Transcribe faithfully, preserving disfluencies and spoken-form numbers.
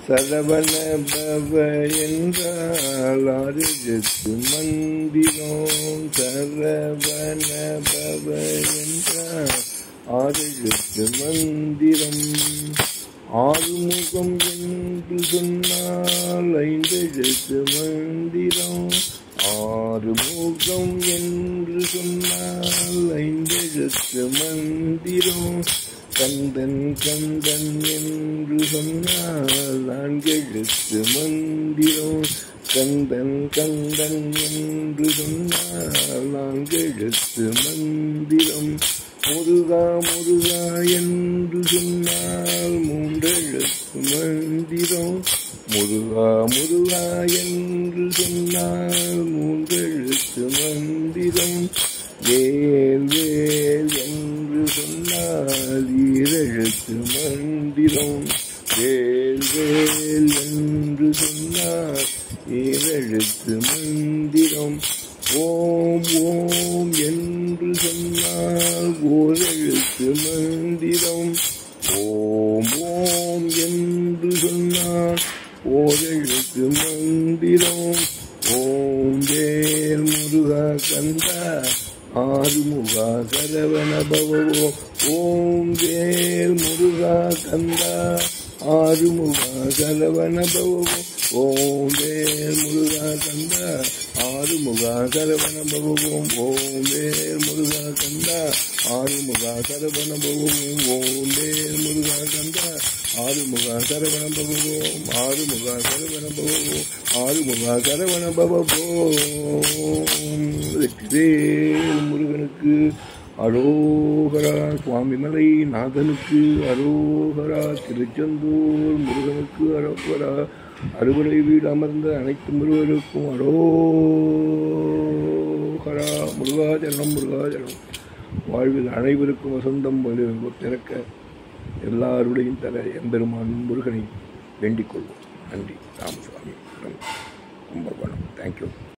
சரவண பவ என்றால் ஆறுஜத்து மந்திரம். சரவண பவ என்றால் ஆறுஜத்து மந்திரம். ஆறுமுகம் என்று சொன்னால் ஐந்தெழுத்து மந்திரம். ஆறுமுகம் என்று சொன்னால் ஐந்தெழுத்து மந்திரம். கந்தன் கந்தன் என்று சொன்னால் நான்கெழுத்து மந்திரம். கந்தன் கந்தன் என்று சொன்னால் நான்கெழுத்து மந்திரம். முருகா முருகா என்று சொன்னால் மூன்றெழுத்து மந்திரம். முருகா முருகா என்று சொன்னால் மூன்றெழுத்து மந்திரம். வேல் வேல் என்று சொன்னால் ஈரெழுத்து மந்திரம். வேல் வேல் என்று சொன்னால் ஈரெழுத்து மந்திரம். ஓம் ஓம் என்று சொன்னால் ஓரெழுத்து மந்திரம். ஓம் ஓம் என்று சொன்னால் ஓரெழுத்து மந்திரம். ஓம் வேல் முருகா கந்தா ஆறுமுகா சரவண பவோ. ஓம் வேல் முருகா கந்தா ஆறுமுகா சரவண பவோ. ஓம் வேல் முருகா கந்தா ஆறுமுகா சரவண பவம். ஓம் வேல் முருகா கந்தா ஆறுமுகா சரவண பவம். ஓம் வேல் முருகா கந்தா ஆறுமுகா சரவண பவம். ஆறுமுகா சரவண பவம். ஆறுமுகா சரவண பவம். வெற்றிவேல் முருகனுக்கு அரோகரா. சுவாமிமலை நாதனுக்கு அரோகரா. திருச்செந்தூர் முருகனுக்கு அரோகரா. அறுவடை வீடு அமர்ந்த அனைத்து முருகருக்கும் அரோகரா. முருகாஜலம் முருகாஜலம். வாழ்வில் அனைவருக்கும் வசந்தம் திறக்க எல்லாருடையும் தர எம்பெருமான் முருகனை வேண்டிக் கொள்வோம். நன்றி. ராமசுவாமி கும்பகோணம். தேங்க்யூ.